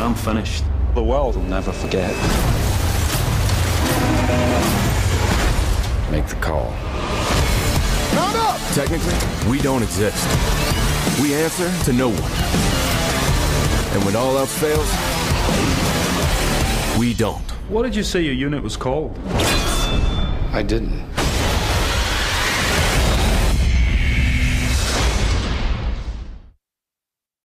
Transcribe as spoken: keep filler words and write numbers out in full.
I'm finished. The world will never forget. Make the call. Mount up! Technically, we don't exist. We answer to no one. And when all else fails, we don't. What did you say your unit was called? I didn't.